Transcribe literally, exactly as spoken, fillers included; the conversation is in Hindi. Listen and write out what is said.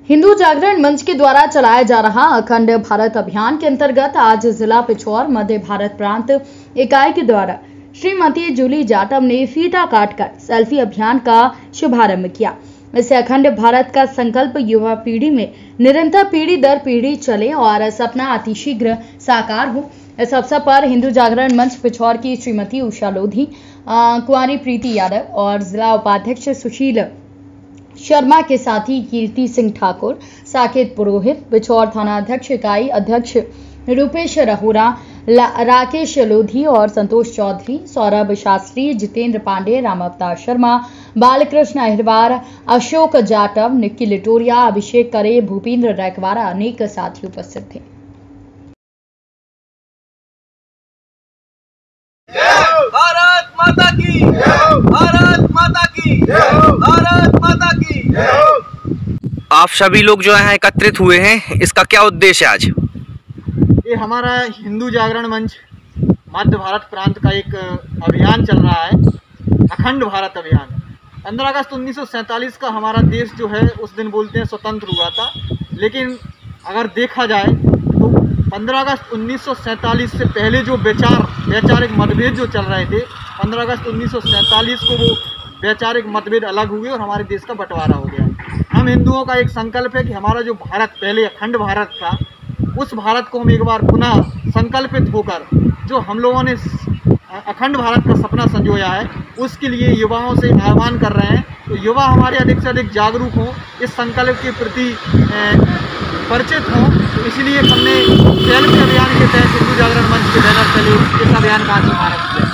हिंदू जागरण मंच के द्वारा चलाया जा रहा अखंड भारत अभियान के अंतर्गत आज जिला पिछौर मध्य भारत प्रांत इकाई के द्वारा श्रीमती जूली जाटव ने फीता काटकर सेल्फी अभियान का शुभारंभ किया। इससे अखंड भारत का संकल्प युवा पीढ़ी में निरंतर पीढ़ी दर पीढ़ी चले और सपना अतिशीघ्र साकार हो। इस अवसर पर हिंदू जागरण मंच पिछौर की श्रीमती उषा लोधी, कुंवारी प्रीति यादव और जिला उपाध्यक्ष सुशील शर्मा के साथी कीर्ति सिंह ठाकुर, साकेत पुरोहित, पिछौर थाना अध्यक्ष इकाई अध्यक्ष रूपेश रहोरा, राकेश लोधी और संतोष चौधरी, सौरभ शास्त्री, जितेंद्र पांडे, राम अवतार शर्मा, बालकृष्ण अहिरवार, अशोक जाटव, निक्की लिटोरिया, अभिषेक करे, भूपेंद्र रैकवारा अनेक साथी उपस्थित थे। भारत माता की, भारत माता की, भारत माता की। आप सभी लोग जो हैं एकत्रित हुए हैं, इसका क्या उद्देश्य है आज? ये हमारा हिंदू जागरण मंच मध्य भारत प्रांत का एक अभियान चल रहा है, अखंड भारत अभियान। पंद्रह अगस्त उन्नीस सौ सैंतालीस का हमारा देश जो है उस दिन बोलते हैं स्वतंत्र हुआ था, लेकिन अगर देखा जाए तो पंद्रह अगस्त उन्नीस सौ सैंतालीस से पहले जो वैचार वैचारिक मतभेद जो चल रहे थे, पंद्रह अगस्त उन्नीस सौ सैंतालीस को वो वैचारिक मतभेद अलग हुए और हमारे देश का बंटवारा हो गया। हम हिंदुओं का एक संकल्प है कि हमारा जो भारत पहले अखंड भारत था, उस भारत को हम एक बार पुनः संकल्पित होकर जो हम लोगों ने अखंड भारत का सपना संजोया है, उसके लिए युवाओं से आह्वान कर रहे हैं। तो युवा हमारे अधिक से अधिक जागरूक हों, इस संकल्प के प्रति परिचित हों। तो इसलिए हमने सेल्फी अभियान के तहत हिंदू जागरण मंच के बैनर तले इस अभियान का शुभारंभ किया।